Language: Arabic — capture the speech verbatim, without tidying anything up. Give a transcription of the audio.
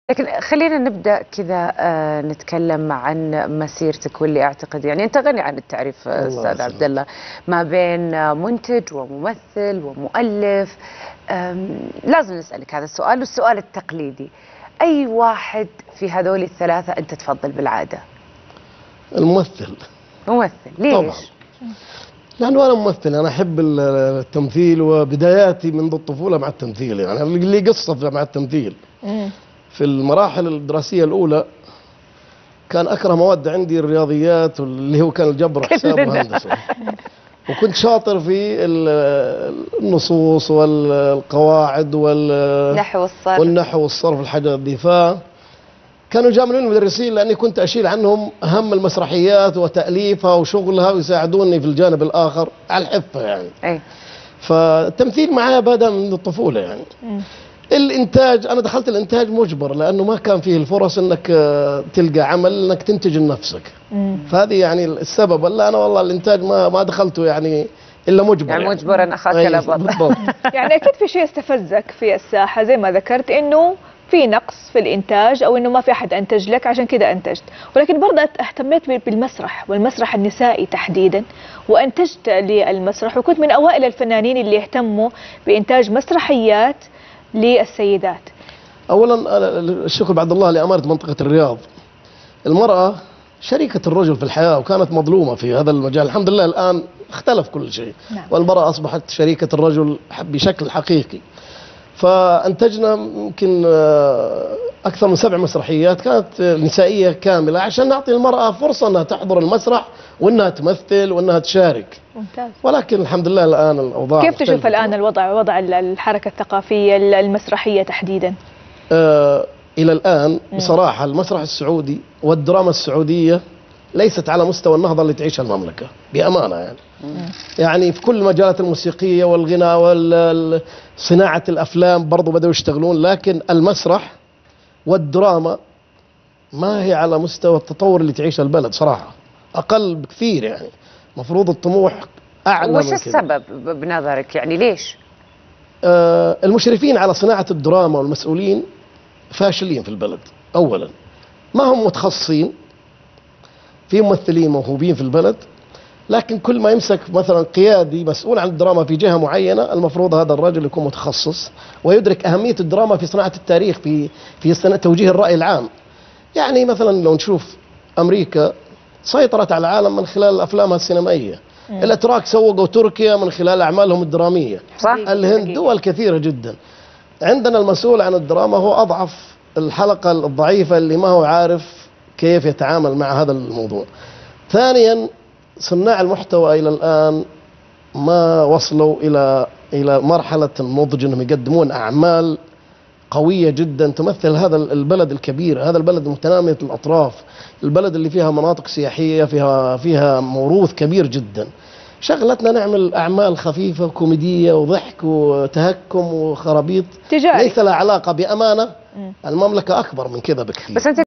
لكن خلينا نبدأ كذا آه نتكلم عن مسيرتك، واللي أعتقد يعني أنت غني عن التعريف أستاذ عبد الله، ما بين منتج وممثل ومؤلف. لازم نسألك هذا السؤال، والسؤال التقليدي: أي واحد في هذول الثلاثة أنت تفضل بالعادة؟ الممثل. ممثل، ليش؟ طبعا لأنه أنا ممثل، أنا أحب التمثيل، وبداياتي منذ الطفولة مع التمثيل، يعني اللي قصة مع التمثيل. مم. في المراحل الدراسية الأولى كان أكره مواد عندي الرياضيات، اللي هو كان الجبر وحساب وهندسة، وكنت شاطر في النصوص والقواعد والنحو والصرف والنحو والصرف الحاجات دي. فكانوا يجاملوني المدرسين لأني كنت أشيل عنهم أهم المسرحيات وتأليفها وشغلها، ويساعدوني في الجانب الآخر على الحفة يعني. أي. فالتمثيل معايا بدأ من الطفولة يعني. م. الانتاج، انا دخلت الانتاج مجبر، لانه ما كان فيه الفرص انك تلقى عمل انك تنتج لنفسك. فهذه يعني السبب. ولا انا والله الانتاج ما ما دخلته يعني الا مجبر، يعني, يعني. مجبرا اخاك لا بطل. يعني اكيد في شيء استفزك في الساحه، زي ما ذكرت انه في نقص في الانتاج، او انه ما في احد انتج لك عشان كذا انتجت، ولكن برضه اهتميت بالمسرح والمسرح النسائي تحديدا، وانتجت للمسرح، وكنت من اوائل الفنانين اللي يهتموا بانتاج مسرحيات للسيدات. اولا الشكر بعد الله لامانه منطقه الرياض. المراه شريكه الرجل في الحياه، وكانت مظلومه في هذا المجال. الحمد لله الان اختلف كل شيء. نعم. والمراه اصبحت شريكه الرجل بشكل حقيقي. فانتجنا يمكن اكثر من سبع مسرحيات كانت نسائيه كامله، عشان نعطي المراه فرصه انها تحضر المسرح وانها تمثل وانها تشارك. ممتاز. ولكن الحمد لله الان الاوضاع كيف تشوف الان الوضع، وضع الحركه الثقافيه المسرحيه تحديدا؟ آه الى الان بصراحه المسرح السعودي والدراما السعوديه ليست على مستوى النهضه اللي تعيشها المملكه، بامانه يعني. مم. يعني في كل المجالات الموسيقيه والغناء وصناعه الافلام برضو بداوا يشتغلون، لكن المسرح والدراما ما هي على مستوى التطور اللي تعيشه البلد صراحه، اقل بكثير يعني. مفروض الطموح اعلى. وش السبب بنظرك يعني ليش؟ آه المشرفين على صناعه الدراما والمسؤولين فاشلين في البلد. اولا ما هم متخصصين، في ممثلين موهوبين في البلد، لكن كل ما يمسك مثلا قيادي مسؤول عن الدراما في جهه معينه، المفروض هذا الرجل يكون متخصص ويدرك اهميه الدراما في صناعه التاريخ، في في سنة توجيه الراي العام. يعني مثلا لو نشوف امريكا سيطرت على العالم من خلال افلامها السينمائيه. مم. الاتراك سوقوا تركيا من خلال اعمالهم الدراميه. صح. الهند، دول كثيره جدا. عندنا المسؤول عن الدراما هو اضعف الحلقه الضعيفه اللي ما هو عارف كيف يتعامل مع هذا الموضوع. ثانيا صناع المحتوى الى الان ما وصلوا الى الى مرحله النضج انهم يقدمون اعمال قوية جدا تمثل هذا البلد الكبير، هذا البلد المتنامية الأطراف، البلد اللي فيها مناطق سياحية، فيها فيها موروث كبير جدا. شغلتنا نعمل أعمال خفيفة كوميدية وضحك وتهكم وخرابيط، تجاري. ليس لها علاقة بأمانة. المملكة أكبر من كذا بكثير.